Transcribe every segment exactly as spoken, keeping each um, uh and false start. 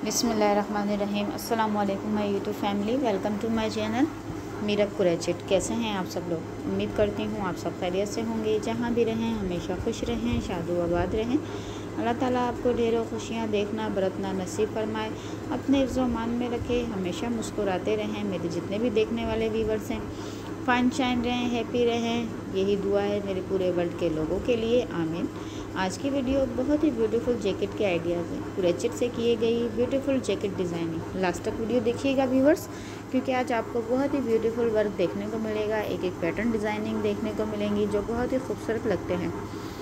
बिस्मिल्लाहिर्रहमानिर्रहीम। अस्सलाम वालेकुम my YouTube family, welcome to my channel Meerab crochet. कैसे हैं आप सब लोग? उम्मीद करती हूँ आप सब खैरियत से होंगे। जहाँ भी रहें हमेशा खुश रहें, शादो आबाद रहें। अल्लाह ताला आपको ढेरों खुशियाँ देखना बरतना नसीब फरमाए, अपने इज़्ज़ो-मान में रखे, हमेशा मुस्कुराते रहें। मेरे जितने भी देखने वाले व्यूवर्स हैं फाइन शाइन रहें, हैप्पी रहें, यही दुआ है मेरे पूरे वर्ल्ड के लोगों के लिए, आमीन। आज की वीडियो बहुत ही ब्यूटीफुल जैकेट के आइडियाज़ हैं, कुरैशिट से किए गई ब्यूटीफुल जैकेट डिज़ाइनिंग। लास्ट तक वीडियो देखिएगा व्यूवर्स, क्योंकि आज आपको बहुत ही ब्यूटीफुल वर्क देखने को मिलेगा। एक एक पैटर्न डिज़ाइनिंग देखने को मिलेंगी जो बहुत ही खूबसूरत लगते हैं।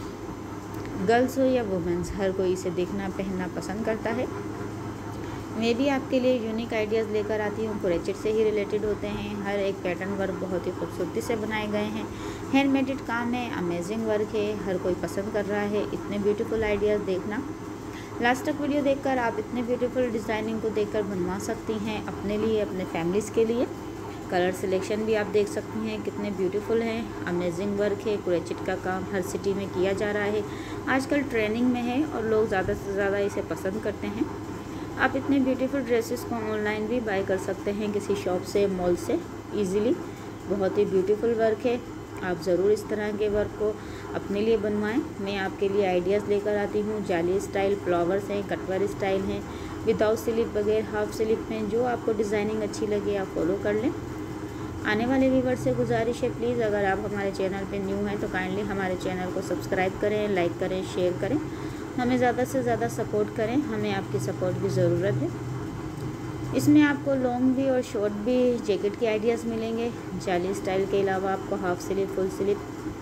गर्ल्स हो या वुमेंस, हर कोई इसे देखना पहनना पसंद करता है। मैं भी आपके लिए यूनिक आइडियाज़ लेकर आती हूँ, कुरैशिट से ही रिलेटेड होते हैं। हर एक पैटर्न वर्क बहुत ही खूबसूरती से बनाए गए हैं, हैंडमेडेड काम है, अमेजिंग वर्क है, हर कोई पसंद कर रहा है इतने ब्यूटीफुल आइडियाज़ देखना। लास्ट तक वीडियो देखकर आप इतने ब्यूटीफुल डिज़ाइनिंग को देखकर बनवा सकती हैं अपने लिए, अपने फैमिलीज़ के लिए। कलर सिलेक्शन भी आप देख सकती हैं कितने ब्यूटीफुल हैं, अमेजिंग वर्क है। कुरैशिट का काम हर सिटी में किया जा रहा है, आजकल ट्रेंडिंग में है और लोग ज़्यादा से ज़्यादा इसे पसंद करते हैं। आप इतने ब्यूटीफुल ड्रेसेस को ऑनलाइन भी बाय कर सकते हैं किसी शॉप से, मॉल से इजीली। बहुत ही ब्यूटीफुल वर्क है, आप ज़रूर इस तरह के वर्क को अपने लिए बनवाएं। मैं आपके लिए आइडियाज़ लेकर आती हूँ। जाली स्टाइल, फ्लावर्स हैं, कटवर स्टाइल हैं, विदाउट स्लिप वगैरह, हाफ स्लिप में, जो आपको डिज़ाइनिंग अच्छी लगे आप फॉलो कर लें। आने वाले व्यूवर से गुजारिश है, प्लीज़ अगर आप हमारे चैनल पे न्यू हैं तो काइंडली हमारे चैनल को सब्सक्राइब करें, लाइक करें, शेयर करें, हमें ज़्यादा से ज़्यादा सपोर्ट करें। हमें आपकी सपोर्ट की ज़रूरत है। इसमें आपको लॉन्ग भी और शॉर्ट भी जैकेट के आइडियाज़ मिलेंगे। जाली स्टाइल के अलावा आपको हाफ स्लीव, फुल स्लीव,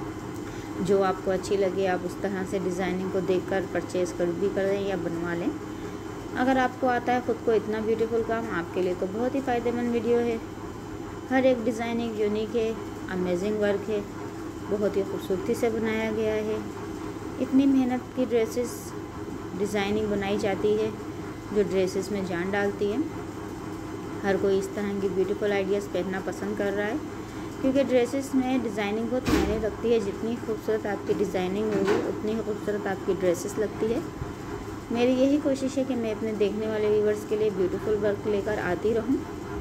जो आपको अच्छी लगे आप उस तरह से डिज़ाइनिंग को देखकर परचेज़ कर भी करें या बनवा लें। अगर आपको आता है ख़ुद को इतना ब्यूटीफुल काम, आपके लिए तो बहुत ही फ़ायदेमंद वीडियो है। हर एक डिज़ाइनिंग यूनिक है, अमेजिंग वर्क है, बहुत ही खूबसूरती से बनाया गया है। इतनी मेहनत की ड्रेसेस डिज़ाइनिंग बनाई जाती है जो ड्रेसेस में जान डालती है। हर कोई इस तरह की ब्यूटीफुल आइडियाज़ पहनना पसंद कर रहा है, क्योंकि ड्रेसेस में डिज़ाइनिंग बहुत मायने रखती है। जितनी खूबसूरत आपकी डिज़ाइनिंग होगी उतनी ही खूबसूरत आपकी ड्रेसेस लगती है। मेरी यही कोशिश है कि मैं अपने देखने वाले व्यूवर्स के लिए ब्यूटीफुल वर्क लेकर आती रहूं।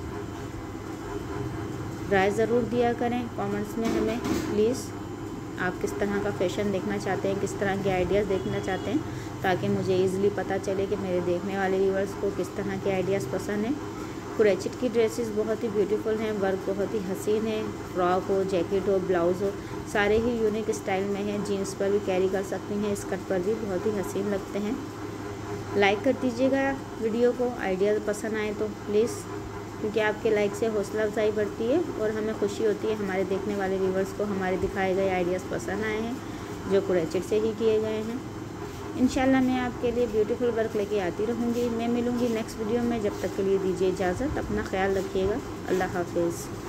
राय ज़रूर दिया करें कमेंट्स में हमें प्लीज़, आप किस तरह का फैशन देखना चाहते हैं, किस तरह के आइडियाज़ देखना चाहते हैं, ताकि मुझे इजीली पता चले कि मेरे देखने वाले व्यूवर्स को किस तरह के आइडियाज़ पसंद हैं। कुरैशिट की ड्रेसेस बहुत ही ब्यूटीफुल हैं, वर्क बहुत ही हसीन है। फ्रॉक हो, जैकेट हो, ब्लाउज़ हो, सारे ही यूनिक स्टाइल में हैं। जीन्स पर भी कैरी कर सकती हैं, स्कर्ट पर भी बहुत ही हसीन लगते हैं। लाइक कर दीजिएगा वीडियो को, आइडियाज़ पसंद आए तो प्लीज़, क्योंकि आपके लाइक से हौसला अफजाई बढ़ती है और हमें खुशी होती है हमारे देखने वाले व्यूवर्स को हमारे दिखाए गए आइडियाज़ पसंद आए हैं जो कुरैशिट से ही किए गए हैं। इंशाल्लाह मैं आपके लिए ब्यूटीफुल वर्क लेके आती रहूँगी। मैं मिलूँगी नेक्स्ट वीडियो में, जब तक के लिए दीजिए इजाज़त, अपना ख्याल रखिएगा। अल्लाह हाफिज़।